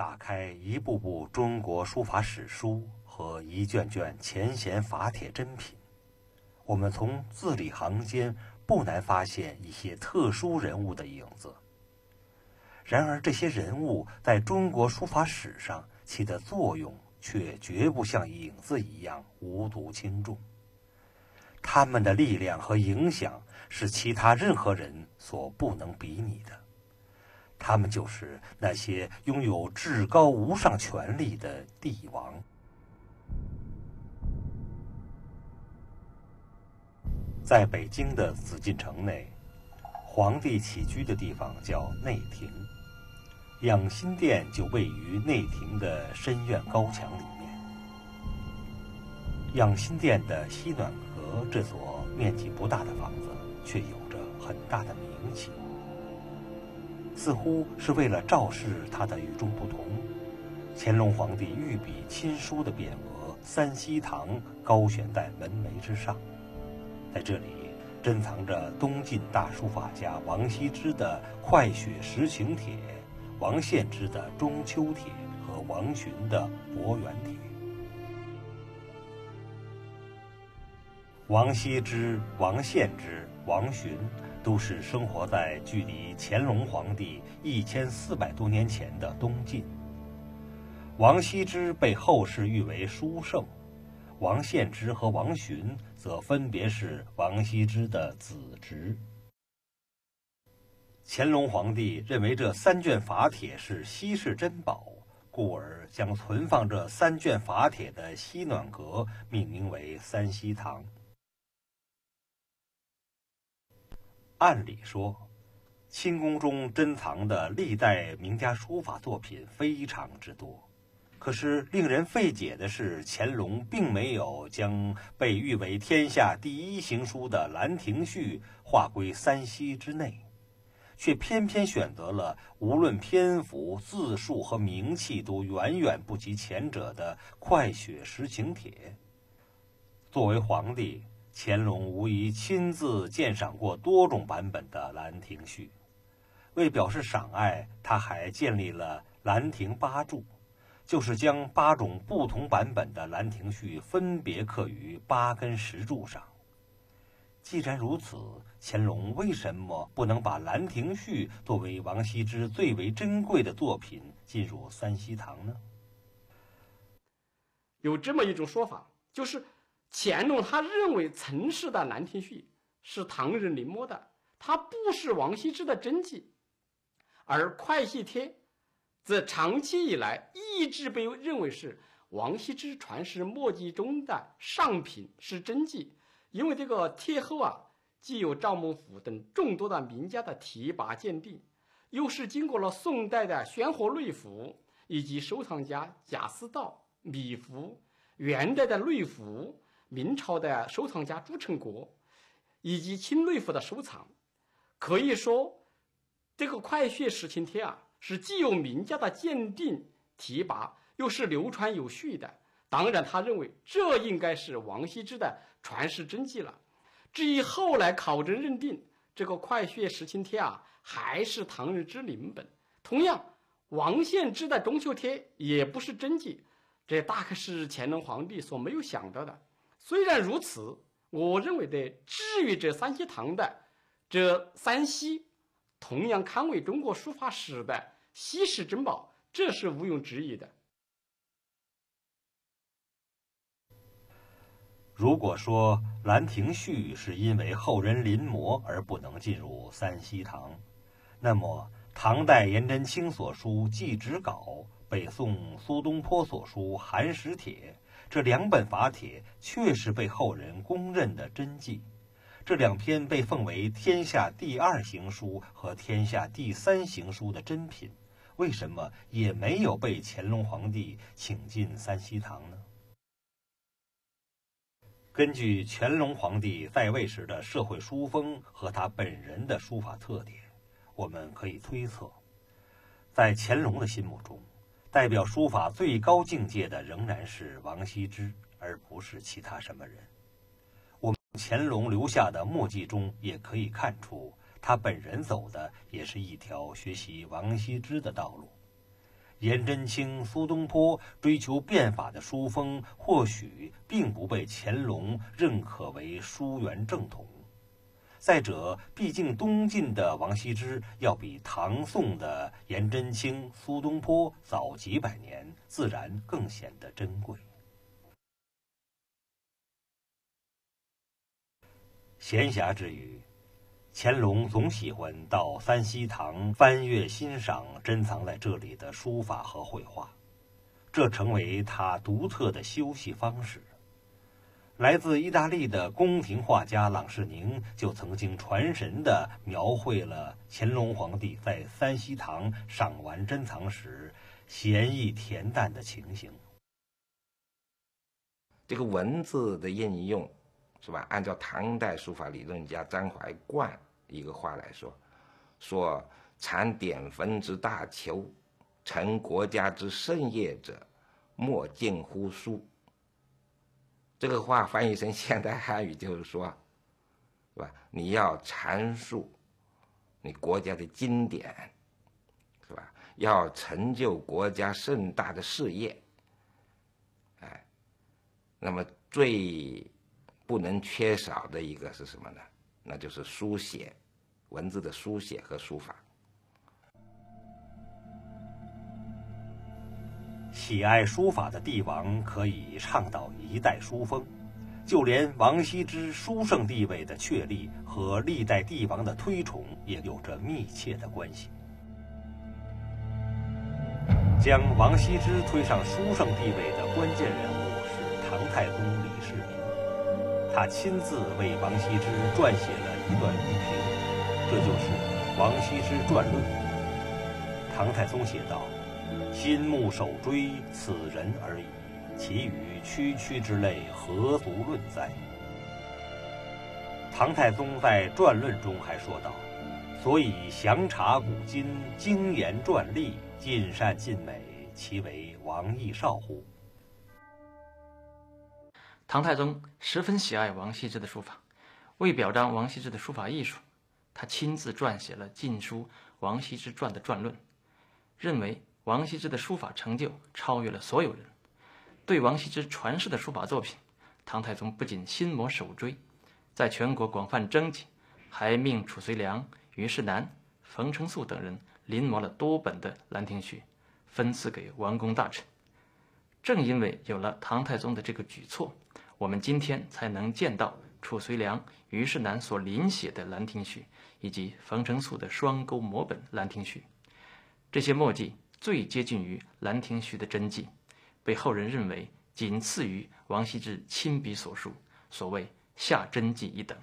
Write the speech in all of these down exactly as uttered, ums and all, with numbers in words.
打开一部部中国书法史书和一卷卷前贤法帖珍品，我们从字里行间不难发现一些特殊人物的影子。然而，这些人物在中国书法史上起的作用却绝不像影子一样无足轻重。他们的力量和影响是其他任何人所不能比拟的。他们就是那些拥有至高无上权力的帝王。在北京的紫禁城内，皇帝起居的地方叫内廷，养心殿就位于内廷的深院高墙里面。养心殿的西暖阁这所面积不大的房子，却有着很大的名气。似乎是为了昭示它的与众不同，乾隆皇帝御笔亲书的匾额“三希堂”高悬在门楣之上。在这里珍藏着东晋大书法家王羲之的《快雪时晴帖》、王献之的《中秋帖》和王洵的《博远帖》。王羲之、王献之、王洵都是生活在距离乾隆皇帝一千四百多年前的东晋。王羲之被后世誉为书圣，王献之和王洵则分别是王羲之的子侄。乾隆皇帝认为这三卷法帖是稀世珍宝，故而将存放这三卷法帖的西暖阁命名为三希堂。按理说，清宫中珍藏的历代名家书法作品非常之多，可是令人费解的是，乾隆并没有将被誉为天下第一行书的《兰亭序》划归三希之内，却偏偏选择了无论篇幅、字数和名气都远远不及前者的《快雪时晴帖》。作为皇帝，乾隆无疑亲自鉴赏过多种版本的《兰亭序》，为表示赏爱，他还建立了兰亭八注，就是将八种不同版本的《兰亭序》分别刻于八根石柱上。既然如此，乾隆为什么不能把《兰亭序》作为王羲之最为珍贵的作品进入三希堂呢？ 有这么一种说法，就是乾隆他认为陈氏的《兰亭序》是唐人临摹的，它不是王羲之的真迹，而《快雪帖》则长期以来一直被认为是王羲之传世墨迹中的上品，是真迹。因为这个帖后啊，既有赵孟頫等众多的名家的题跋鉴定，又是经过了宋代的宣和内府以及收藏家贾似道、米芾，元代的内府、明朝的收藏家朱成国以及清内府的收藏。可以说，这个《快雪时晴帖》啊，是既有名家的鉴定题跋，又是流传有序的。当然，他认为这应该是王羲之的传世真迹了。至于后来考证认定，这个《快雪时晴帖》啊，还是唐人之临本。同样，王献之的《中秋帖》也不是真迹，这大概是乾隆皇帝所没有想到的。虽然如此，我认为的至于这三希堂的这三希，同样堪为中国书法史的稀世珍宝，这是毋庸置疑的。 如果说《兰亭序》是因为后人临摹而不能进入三希堂，那么唐代颜真卿所书《祭侄稿》，北宋苏东坡所书《寒食帖》，这两本法帖确实被后人公认的真迹。这两篇被奉为天下第二行书和天下第三行书的珍品，为什么也没有被乾隆皇帝请进三希堂呢？根据乾隆皇帝在位时的社会书风和他本人的书法特点，我们可以推测，在乾隆的心目中，代表书法最高境界的仍然是王羲之，而不是其他什么人。我们乾隆留下的墨迹中也可以看出，他本人走的也是一条学习王羲之的道路。 颜真卿、苏东坡追求变法的书风，或许并不被乾隆认可为书源正统。再者，毕竟东晋的王羲之要比唐宋的颜真卿、苏东坡早几百年，自然更显得珍贵。闲暇之余，乾隆总喜欢到三希堂翻阅欣赏珍藏在这里的书法和绘画，这成为他独特的休息方式。来自意大利的宫廷画家朗士宁就曾经传神地描绘了乾隆皇帝在三希堂赏玩珍藏时闲逸恬淡的情形。 这个文字的应用，是吧？按照唐代书法理论家张怀灌一个话来说，说产典坟之大求，成国家之盛业者，莫近乎书。这个话翻译成现代汉语就是说，是吧？你要阐述你国家的经典，是吧？要成就国家盛大的事业，哎，那么最不能缺少的一个是什么呢？那就是书写，文字的书写和书法。 喜爱书法的帝王可以倡导一代书风，就连王羲之书圣地位的确立和历代帝王的推崇也有着密切的关系。将王羲之推上书圣地位的关键人物是唐太宗李世民，他亲自为王羲之撰写了一段语评，这就是《王羲之传论》。唐太宗写道：“心目手追，此人而已，其余区区之类，何足论哉？”唐太宗在传论中还说道：“所以详察古今，精研篆隶，尽善尽美，其为王逸少乎？” 唐太宗十分喜爱王羲之的书法，为表彰王羲之的书法艺术，他亲自撰写了禁书《王羲之传》的传论，认为王羲之的书法成就超越了所有人。对王羲之传世的书法作品，唐太宗不仅心摩手追，在全国广泛征集，还命褚遂良、虞世南、冯承素等人临摹了多本的《兰亭序》，分赐给王公大臣。正因为有了唐太宗的这个举措，我们今天才能见到褚遂良、虞世南所临写的《兰亭序》，以及冯承素的双钩摹本《兰亭序》。这些墨迹最接近于《兰亭序》的真迹，被后人认为仅次于王羲之亲笔所书，所谓下真迹一等。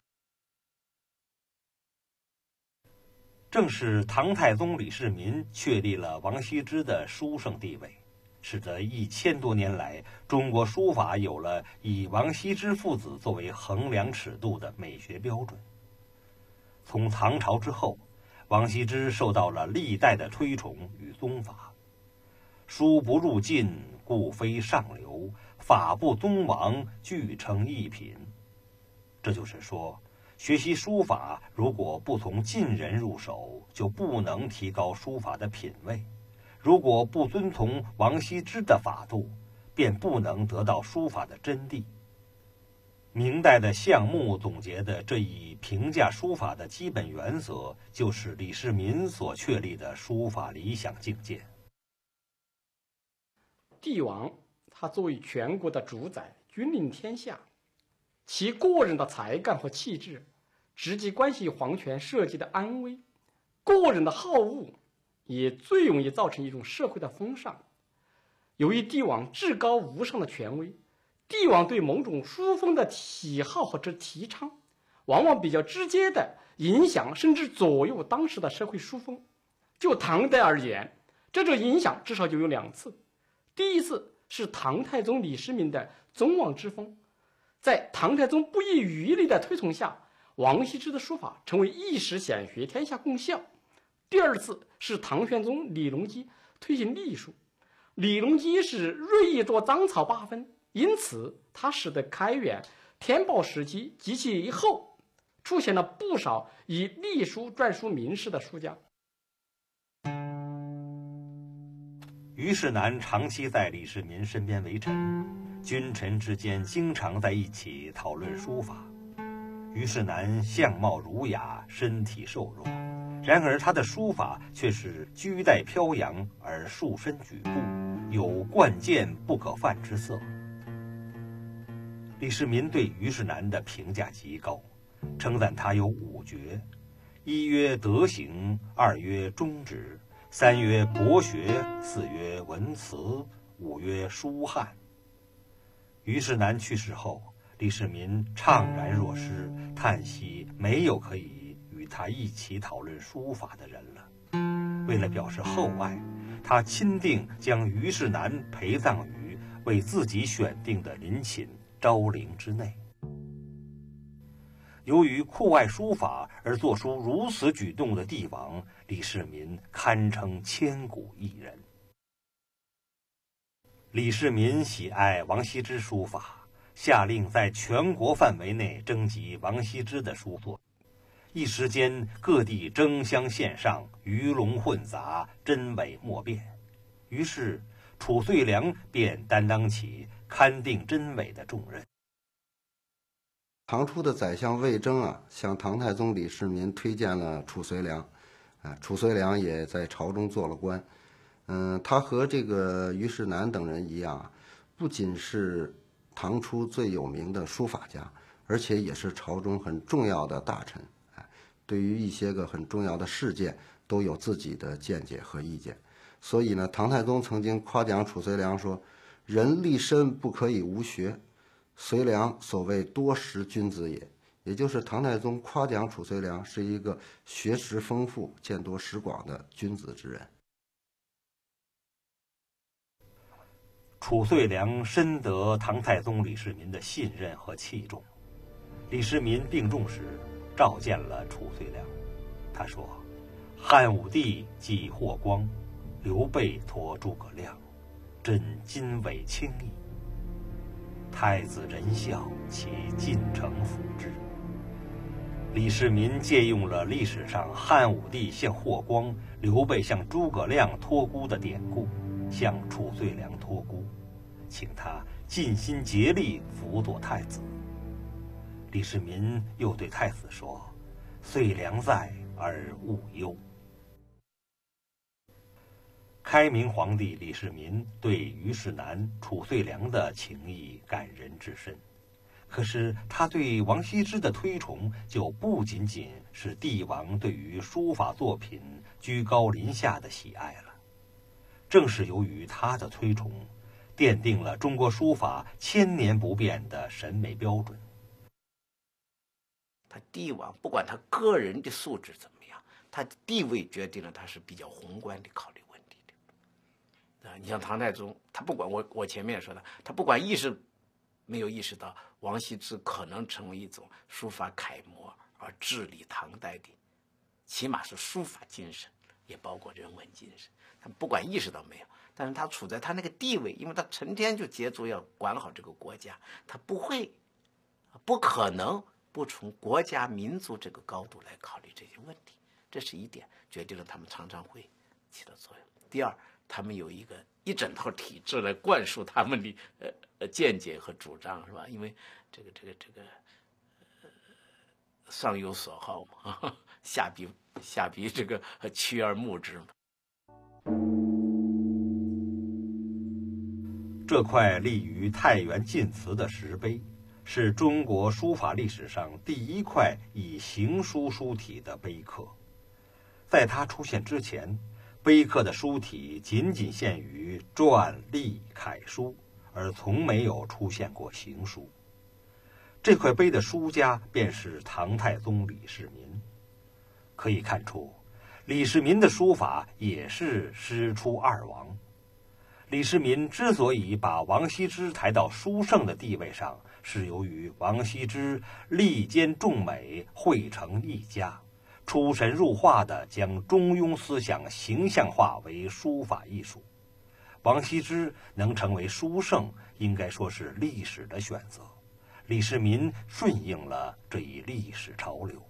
正是唐太宗李世民确立了王羲之的书圣地位，使得一千多年来中国书法有了以王羲之父子作为衡量尺度的美学标准。从唐朝之后，王羲之受到了历代的推崇与宗法。书不入晋，故非上流；法不宗王，俱称一品。这就是说，学习书法如果不从晋人入手，就不能提高书法的品位；如果不遵从王羲之的法度，便不能得到书法的真谛。明代的项目总结的这一评价书法的基本原则，就是李世民所确立的书法理想境界。 帝王他作为全国的主宰，君临天下，其个人的才干和气质直接关系皇权社稷的安危。个人的好恶也最容易造成一种社会的风尚。由于帝王至高无上的权威，帝王对某种书风的喜好和之提倡，往往比较直接的影响甚至左右当时的社会书风。就唐代而言，这种影响至少就有两次。第一次是唐太宗李世民的宗望之风，在唐太宗不遗余力的推崇下，王羲之的书法成为一时显学，天下共笑。第二次是唐玄宗李隆基推行隶书，李隆基是锐意着章草八分，因此他使得开元、天宝时期及其后出现了不少以隶书篆书名士的书家。 于世南长期在李世民身边为臣，君臣之间经常在一起讨论书法。于世南相貌儒雅，身体瘦弱，然而他的书法却是居带飘扬而束身举步，有冠剑不可犯之色。李世民对于世南的评价极高，称赞他有五绝：一曰德行，二曰忠直，三曰博学，四曰文辞，五曰书翰。于世南去世后，李世民怅然若失，叹息没有可以与他一起讨论书法的人了。为了表示厚爱，他钦定将于世南陪葬于为自己选定的陵寝昭陵之内。由于酷爱书法而做出如此举动的帝王，李世民堪称千古一人。李世民喜爱王羲之书法，下令在全国范围内征集王羲之的书作，一时间各地争相献上，鱼龙混杂，真伪莫辨。于是褚遂良便担当起勘定真伪的重任。 唐初的宰相魏征啊，向唐太宗李世民推荐了褚遂良，啊，褚遂良也在朝中做了官。嗯，他和这个于世南等人一样，不仅是唐初最有名的书法家，而且也是朝中很重要的大臣。哎，对于一些个很重要的事件，都有自己的见解和意见。所以呢，唐太宗曾经夸奖褚遂良说：“人立身不可以无学。”遂良所谓多识君子也，也就是唐太宗夸奖褚遂良是一个学识丰富、见多识广的君子之人。 褚遂良深得唐太宗李世民的信任和器重。李世民病重时，召见了褚遂良。他说：“汉武帝继霍光，刘备托诸葛亮，朕今委轻易。太子仁孝，其进城辅之。”李世民借用了历史上汉武帝向霍光、刘备向诸葛亮托孤的典故，向褚遂良托孤，请他尽心竭力辅佐太子。李世民又对太子说：“遂良在，而勿忧。”开明皇帝李世民对于世南、褚遂良的情谊感人至深，可是他对王羲之的推崇就不仅仅是帝王对于书法作品居高临下的喜爱了。正是由于他的推崇，奠定了中国书法千年不变的审美标准。 他帝王不管他个人的素质怎么样，他地位决定了他是比较宏观的考虑问题的。啊，你像唐太宗，他不管我我前面说的，他不管意识没有意识到王羲之可能成为一种书法楷模而治理唐代的，起码是书法精神，也包括人文精神。他不管意识到没有，但是他处在他那个地位，因为他成天就接触要管好这个国家，他不会，不可能不从国家民族这个高度来考虑这些问题。这是一点，决定了他们常常会起到作用。第二，他们有一个一整套体制来灌输他们的呃呃见解和主张，是吧？因为这个这个这个呃上有所好嘛，下必下必这个趋而慕之嘛。 这块立于太原晋祠的石碑，是中国书法历史上第一块以行书书体的碑刻。在它出现之前，碑刻的书体仅仅限于篆、隶、楷书，而从没有出现过行书。这块碑的书家便是唐太宗李世民。可以看出，李世民的书法也是师出二王。李世民之所以把王羲之抬到书圣的地位上，是由于王羲之力兼众美，汇成一家，出神入化地将中庸思想形象化为书法艺术。王羲之能成为书圣，应该说是历史的选择。李世民顺应了这一历史潮流。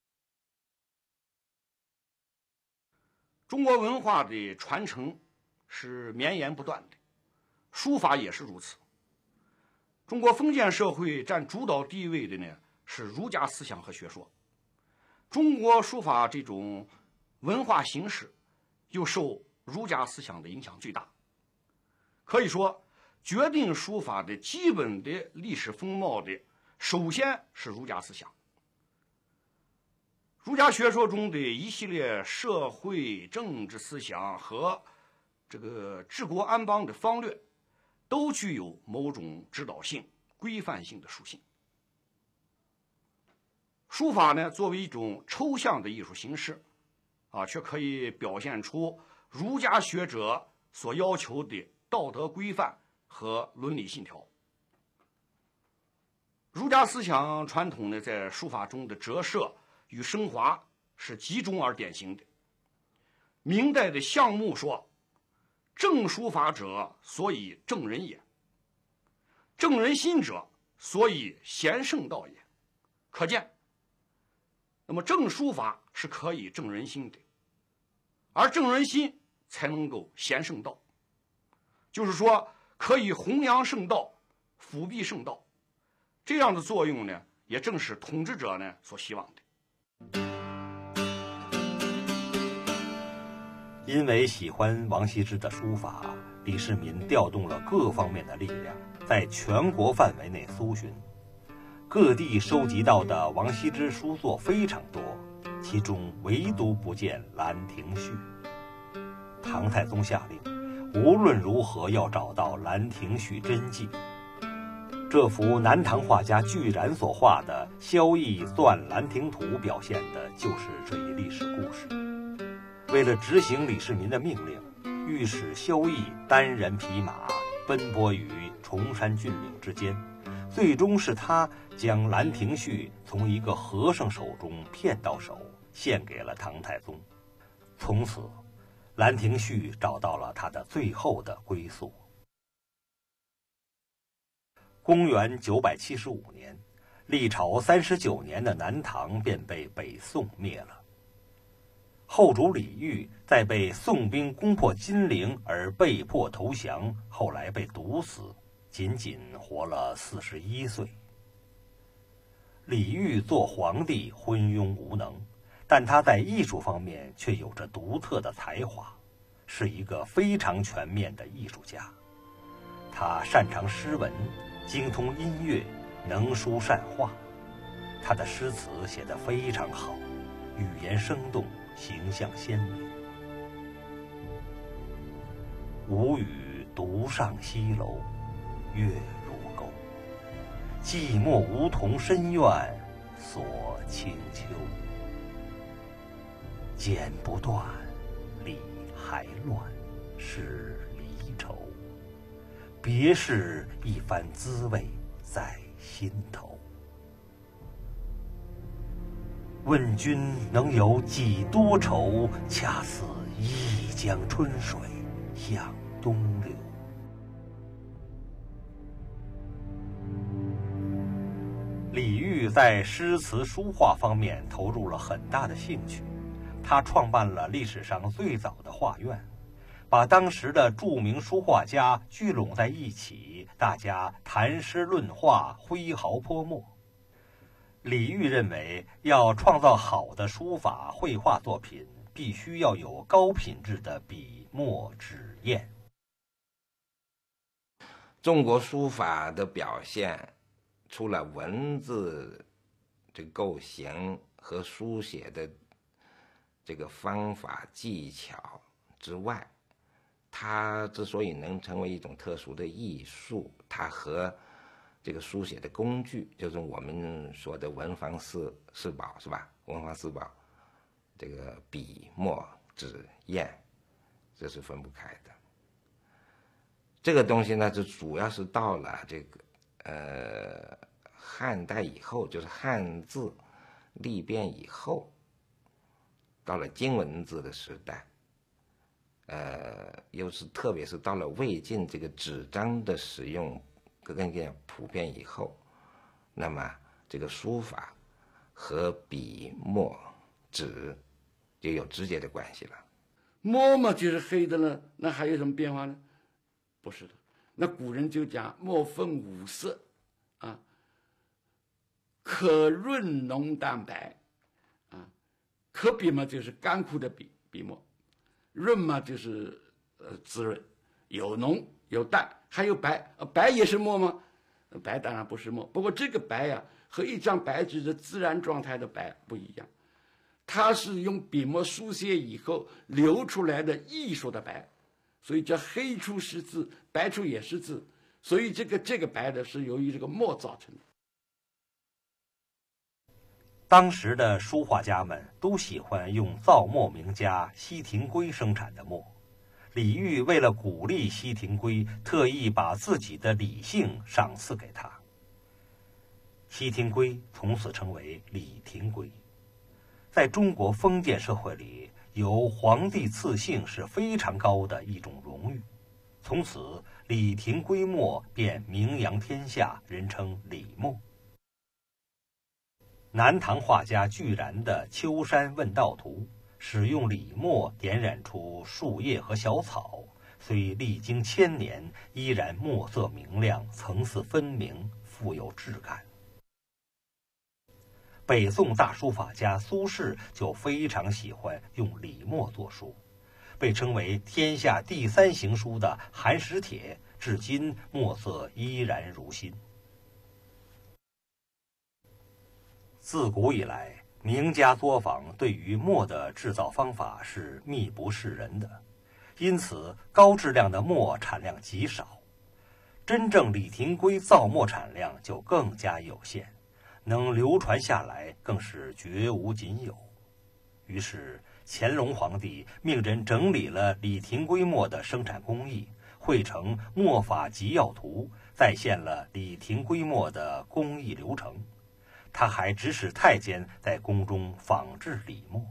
中国文化的传承是绵延不断的，书法也是如此。中国封建社会占主导地位的呢是儒家思想和学说，中国书法这种文化形式又受儒家思想的影响最大。可以说，决定书法的基本的历史风貌的，首先是儒家思想。儒家学说中的一系列社会政治思想和这个治国安邦的方略，都具有某种指导性、规范性的属性。书法呢，作为一种抽象的艺术形式，啊，却可以表现出儒家学者所要求的道德规范和伦理信条。儒家思想传统呢，在书法中的折射与升华是集中而典型的。明代的项目说：“正书法者，所以正人也；正人心者，所以贤圣道也。”可见，那么正书法是可以正人心的，而正人心才能够贤圣道。就是说，可以弘扬圣道，辅弼圣道，这样的作用呢，也正是统治者呢所希望的。 因为喜欢王羲之的书法，李世民调动了各方面的力量，在全国范围内搜寻。各地收集到的王羲之书作非常多，其中唯独不见《兰亭序》。唐太宗下令，无论如何要找到《兰亭序》真迹。这幅南唐画家巨然所画的《萧绎钻兰亭图》表现的就是这一历史故事。为了执行李世民的命令，御史萧绎单人匹马奔波于崇山峻岭之间，最终是他将《兰亭序》从一个和尚手中骗到手，献给了唐太宗。从此，《兰亭序》找到了他的最后的归宿。公元九百七十五年，历朝三十九年的南唐便被北宋灭了。后主李煜在被宋兵攻破金陵而被迫投降，后来被毒死，仅仅活了四十一岁。李煜做皇帝昏庸无能，但他在艺术方面却有着独特的才华，是一个非常全面的艺术家。他擅长诗文，精通音乐，能书善画。他的诗词写得非常好，语言生动，形象鲜明。吾与独上西楼，月如钩。寂寞梧桐深院，锁清秋。剪不断，理还乱，是离愁。别是一番滋味在心头。问君能有几多愁？恰似一江春水向东流。李煜在诗词书画方面投入了很大的兴趣，他创办了历史上最早的画院，把当时的著名书画家聚拢在一起，大家谈诗论画，挥毫泼墨。李煜认为，要创造好的书法绘画作品，必须要有高品质的笔墨纸砚。 中国书法的表现，除了文字这个构型和书写的这个方法技巧之外，它之所以能成为一种特殊的艺术，它和这个书写的工具，就是我们说的文房四四宝，是吧？文房四宝，这个笔墨纸砚，这是分不开的。这个东西呢，就主要是到了这个呃汉代以后，就是汉字立变以后，到了金文字的时代，呃，又是特别是到了魏晋这个纸张的使用更加普遍以后，那么这个书法和笔墨纸就有直接的关系了。 墨嘛就是黑的了，那还有什么变化呢？不是的，那古人就讲墨分五色啊，可润浓淡白啊，可笔嘛就是干枯的笔笔墨，润嘛就是呃滋润，有浓有淡，还有白，呃、白也是墨吗？白当然不是墨，不过这个白呀、啊、和一张白纸的自然状态的白不一样，它是用笔墨书写以后流出来的艺术的白，所以叫黑处是字，白处也是字，所以这个这个白的是由于这个墨造成的。 当时的书画家们都喜欢用造墨名家西廷圭生产的墨。李煜为了鼓励西廷圭，特意把自己的李姓赏赐给他。西廷圭从此成为李廷圭。在中国封建社会里，由皇帝赐姓是非常高的一种荣誉。从此，李廷圭墨便名扬天下，人称李墨。南唐画家巨然的《秋山问道图》使用李墨点染出树叶和小草，虽历经千年，依然墨色明亮，层次分明，富有质感。北宋大书法家苏轼就非常喜欢用李墨作书，被称为天下第三行书的《寒食帖》，至今墨色依然如新。自古以来，名家作坊对于墨的制造方法是秘不示人的，因此高质量的墨产量极少。真正李廷圭造墨产量就更加有限，能流传下来更是绝无仅有。于是乾隆皇帝命人整理了李廷圭墨的生产工艺，绘成《墨法集要图》，再现了李廷圭墨的工艺流程。他还指使太监在宫中仿制李墨。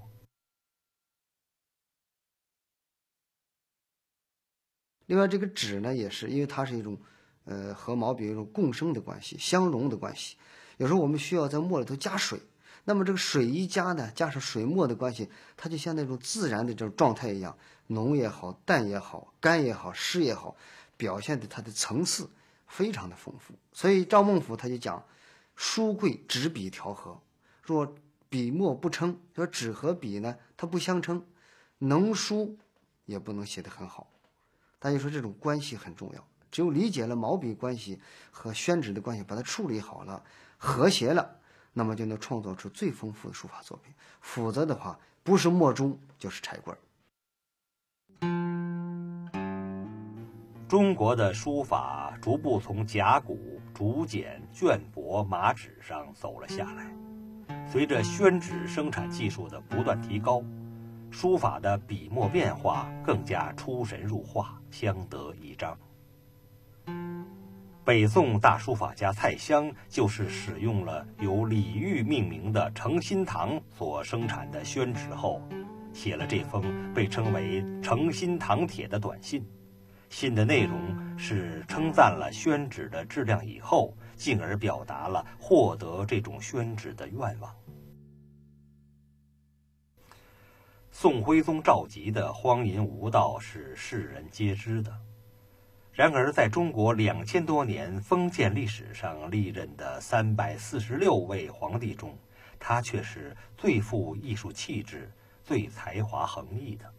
另外，这个纸呢，也是因为它是一种，呃，和毛笔有一种共生的关系、相融的关系。有时候我们需要在墨里头加水，那么这个水一加呢，加上水墨的关系，它就像那种自然的这种状态一样，浓也好，淡也好，干也好，湿也好，表现的它的层次非常的丰富。所以赵孟頫他就讲。书贵纸笔调和，若笔墨不称，说纸和笔呢，它不相称，能书也不能写得很好。大家说这种关系很重要，只有理解了毛笔关系和宣纸的关系，把它处理好了，和谐了，那么就能创造出最丰富的书法作品。否则的话，不是墨珠就是柴棍。 中国的书法逐步从甲骨、竹简、绢帛、麻纸上走了下来。随着宣纸生产技术的不断提高，书法的笔墨变化更加出神入化，相得益彰。北宋大书法家蔡襄就是使用了由李煜命名的诚心堂所生产的宣纸后，写了这封被称为《诚心堂帖》的短信。信的内容是称赞了宣纸的质量以后，进而表达了获得这种宣纸的愿望。宋徽宗赵佶的荒淫无道是世人皆知的，然而在中国两千多年封建历史上历任的三百四十六位皇帝中，他却是最富艺术气质、最才华横溢的。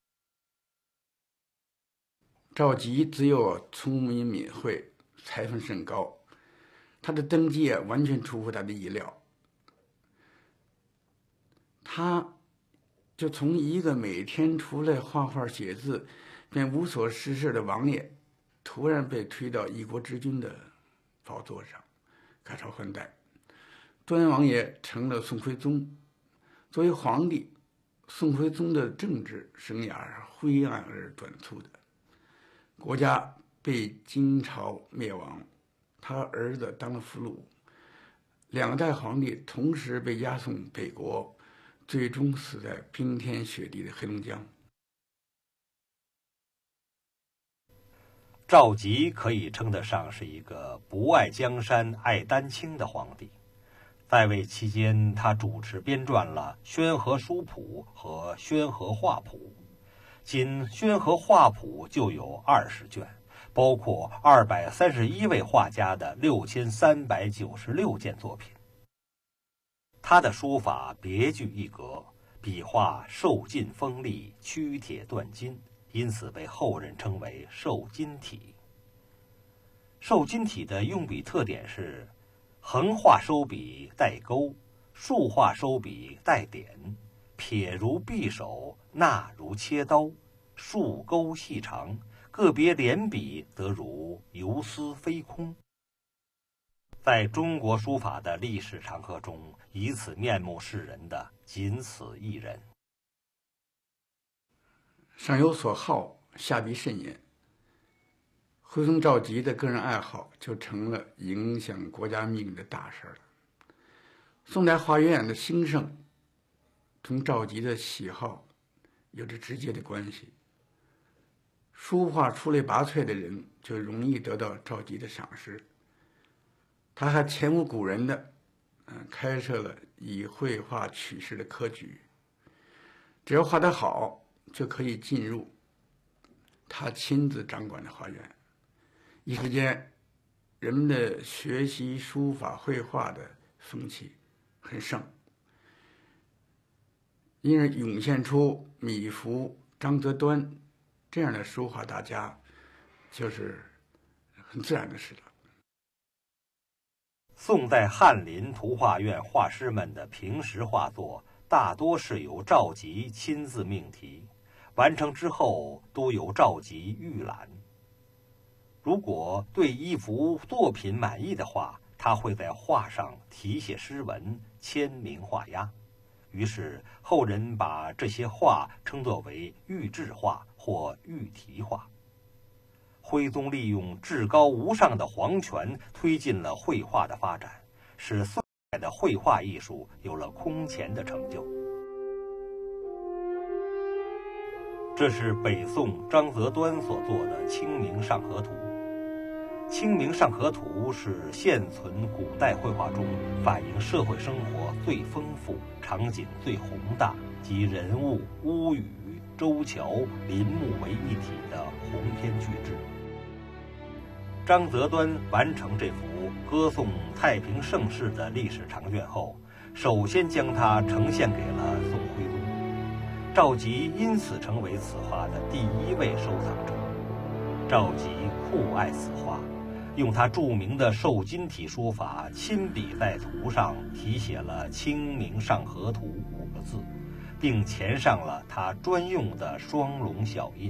赵佶只有聪明敏慧，才分甚高，他的登基啊完全出乎他的意料。他就从一个每天出来画画写字便无所事事的王爷，突然被推到一国之君的宝座上，改朝换代。端王爷成了宋徽宗。作为皇帝，宋徽宗的政治生涯是灰暗而短促的。国家被金朝灭亡，他儿子当了俘虏，两代皇帝同时被押送北国，最终死在冰天雪地的黑龙江。 赵佶可以称得上是一个不爱江山爱丹青的皇帝。在位期间，他主持编撰了《宣和书谱》和《宣和画谱》， 仅宣和画谱就有二十卷，包括二百三十一位画家的六千三百九十六件作品。他的书法别具一格，笔画瘦劲锋利，曲铁断金，因此被后人称为瘦金体。瘦金体的用笔特点是横画收笔带钩，竖画收笔带点，撇如匕首，捺如切刀，竖钩细长，个别连笔则如游丝飞空。在中国书法的历史长河中，以此面目示人的仅此一人。 上有所好，下必甚焉。徽宗赵佶的个人爱好就成了影响国家命运的大事了。宋代画院的兴盛同赵佶的喜好有着直接的关系。书画出类拔萃的人就容易得到赵佶的赏识。他还前无古人的，嗯，开设了以绘画取士的科举，只要画得好，就可以进入他亲自掌管的画院。一时间，人们的学习书法绘画的风气很盛，因而涌现出米芾、张择端这样的书画大家，就是很自然的事了。 宋代翰林图画院画师们的平时画作大多是由赵佶亲自命题，完成之后都由赵佶预览。如果对一幅作品满意的话，他会在画上题写诗文，签名画押。于是后人把这些画称作为御制画或御题画。徽宗利用至高无上的皇权，推进了绘画的发展，使宋代的绘画艺术有了空前的成就。这是北宋张择端所作的《清明上河图》。《清明上河图》是现存古代绘画中反映社会生活最丰富、场景最宏大及人物、屋宇、舟桥、林木为一体的鸿篇巨制。张择端完成这幅歌颂太平盛世的历史长卷后，首先将它呈现给了宋徽宗。赵佶因此成为此画的第一位收藏者。赵佶酷爱此画，用他著名的瘦金体书法亲笔在图上题写了“清明上河图”五个字，并填上了他专用的双龙小印。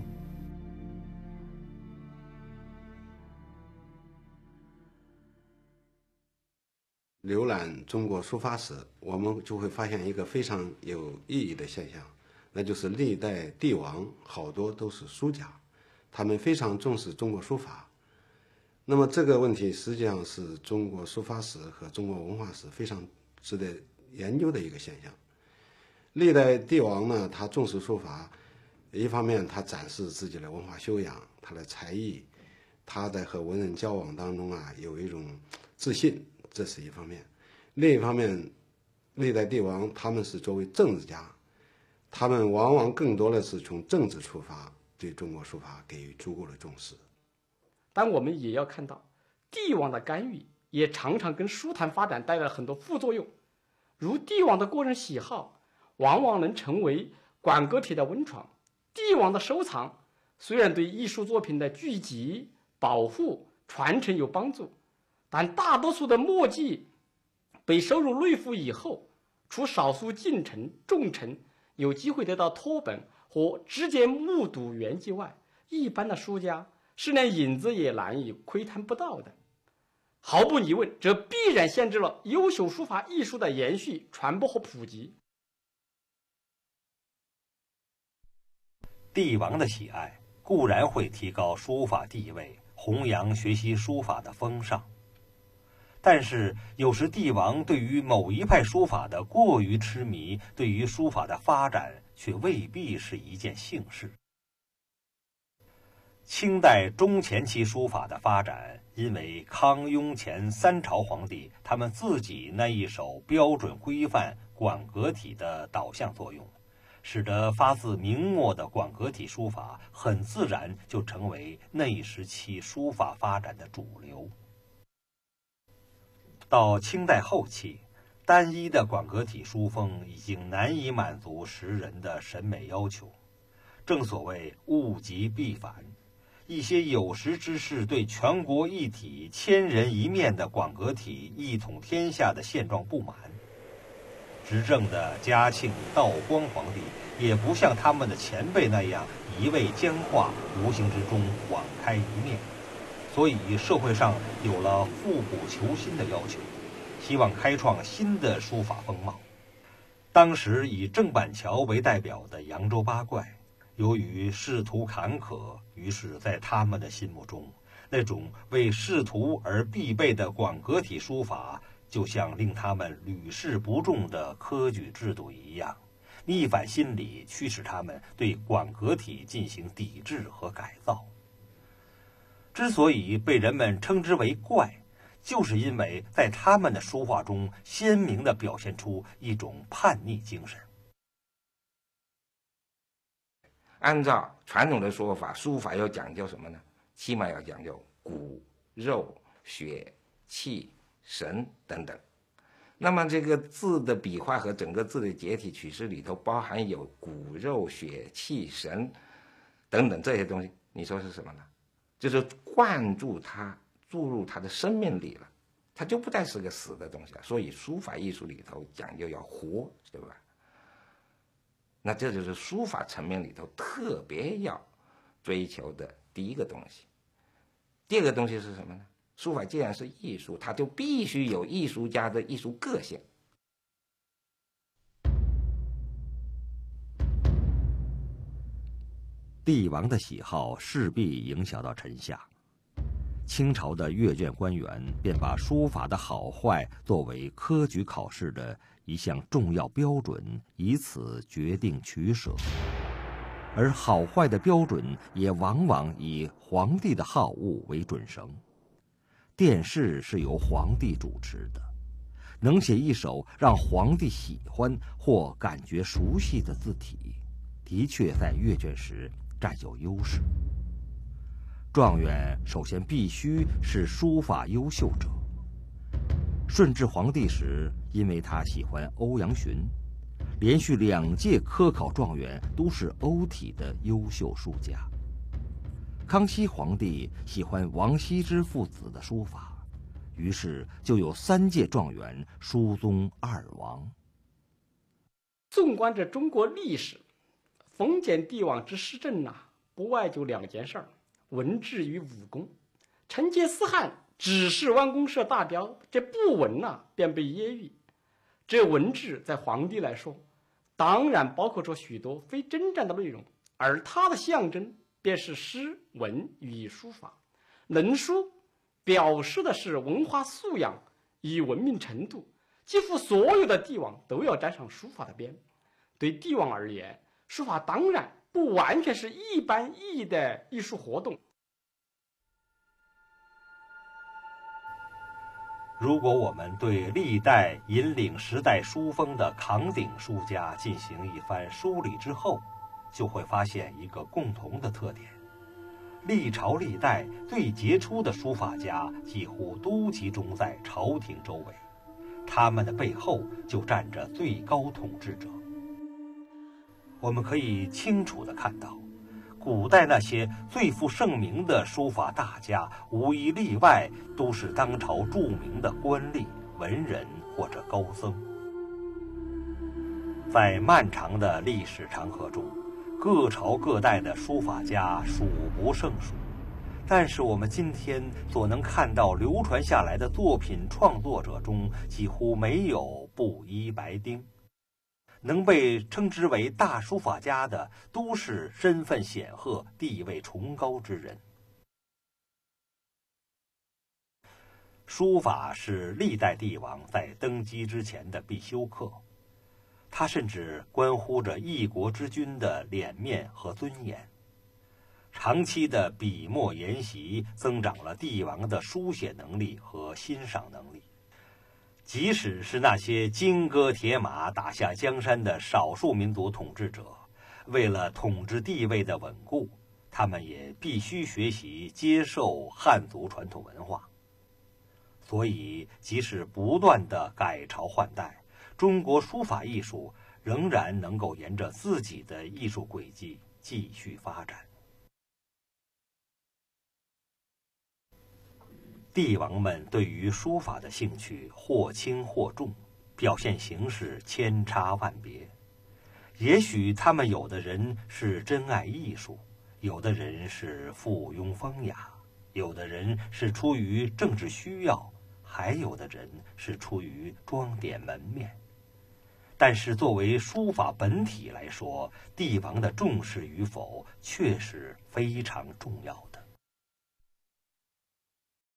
浏览中国书法史，我们就会发现一个非常有意义的现象，那就是历代帝王好多都是书家，他们非常重视中国书法。那么这个问题实际上是中国书法史和中国文化史非常值得研究的一个现象。历代帝王呢，他重视书法，一方面他展示自己的文化修养，他的才艺，他在和文人交往当中啊有一种自信，这是一方面。另一方面，历代帝王他们是作为政治家，他们往往更多的是从政治出发，对中国书法给予足够的重视。 但我们也要看到，帝王的干预也常常跟书坛发展带来了很多副作用，如帝王的个人喜好往往能成为馆阁体的温床。帝王的收藏虽然对艺术作品的聚集、保护、传承有帮助，但大多数的墨迹被收入内府以后，除少数近臣、重臣有机会得到托本或直接目睹原迹外，一般的书家是连影子也难以窥探不到的。毫无疑问，这必然限制了优秀书法艺术的延续、传播和普及。 帝王的喜爱固然会提高书法地位，弘扬学习书法的风尚，但是有时帝王对于某一派书法的过于痴迷，对于书法的发展却未必是一件幸事。清代中前期书法的发展，因为康雍乾三朝皇帝他们自己那一手标准规范馆阁体的导向作用， 使得发自明末的广格体书法很自然就成为那时期书法发展的主流。到清代后期，单一的广格体书风已经难以满足时人的审美要求。正所谓物极必反，一些有识之士对全国一体、千人一面的广格体一统天下的现状不满。执政的嘉庆、道光皇帝也不像他们的前辈那样一味僵化，无形之中网开一面，所以社会上有了复古求新的要求，希望开创新的书法风貌。当时以郑板桥为代表的扬州八怪，由于仕途坎坷，于是在他们的心目中，那种为仕途而必备的广格体书法，就像令他们屡试不中的科举制度一样，逆反心理驱使他们对广格体进行抵制和改造。之所以被人们称之为怪，就是因为在他们的书画中鲜明地表现出一种叛逆精神。 按照传统的说法，书法要讲究什么呢？起码要讲究骨、肉、血、气、神等等。那么这个字的笔画和整个字的结体取式里头包含有骨、肉、血、气、神等等这些东西，你说是什么呢？就是灌注它，注入它的生命里了，它就不再是个死的东西了。所以书法艺术里头讲究要活，对吧？那这就是书法层面里头特别要追求的第一个东西。第二个东西是什么呢？书法既然是艺术，它就必须有艺术家的艺术个性。 帝王的喜好势必影响到臣下。清朝的阅卷官员便把书法的好坏作为科举考试的一项重要标准，以此决定取舍。而好坏的标准也往往以皇帝的好恶为准绳。殿试是由皇帝主持的，能写一手让皇帝喜欢或感觉熟悉的字体，的确在阅卷时占有优势。状元首先必须是书法优秀者。顺治皇帝时，因为他喜欢欧阳询，连续两届科考状元都是欧体的优秀书家。康熙皇帝喜欢王羲之父子的书法，于是就有三届状元书宗二王。 纵观着中国历史，封建帝王之施政呐、啊，不外就两件事儿：文治与武功。成吉思汗只是弯弓射大雕，这不文呐、啊、便被揶揄。这文治在皇帝来说，当然包括着许多非真正的内容，而它的象征便是诗文与书法。能书表示的是文化素养与文明程度，几乎所有的帝王都要沾上书法的边。对帝王而言，书法当然不完全是一般意义的艺术活动。 如果我们对历代引领时代书风的扛鼎书家进行一番梳理之后，就会发现一个共同的特点：历朝历代最杰出的书法家几乎都集中在朝廷周围，他们的背后就站着最高统治者。我们可以清楚地看到，古代那些最负盛名的书法大家，无一例外都是当朝著名的官吏、文人或者高僧。在漫长的历史长河中，各朝各代的书法家数不胜数，但是我们今天所能看到流传下来的作品创作者中，几乎没有布衣白丁。能被称之为大书法家的，都是身份显赫、地位崇高之人。书法是历代帝王在登基之前的必修课，它甚至关乎着一国之君的脸面和尊严。长期的笔墨研习增长了帝王的书写能力和欣赏能力。 即使是那些金戈铁马打下江山的少数民族统治者，为了统治地位的稳固，他们也必须学习接受汉族传统文化。所以，即使不断的改朝换代，中国书法艺术仍然能够沿着自己的艺术轨迹继续发展。帝王们对于书法的兴趣或轻或重，表现形式千差万别。也许他们有的人是真爱艺术，有的人是附庸风雅，有的人是出于政治需要，还有的人是出于装点门面。但是作为书法本体来说，帝王的重视与否确实非常重要的。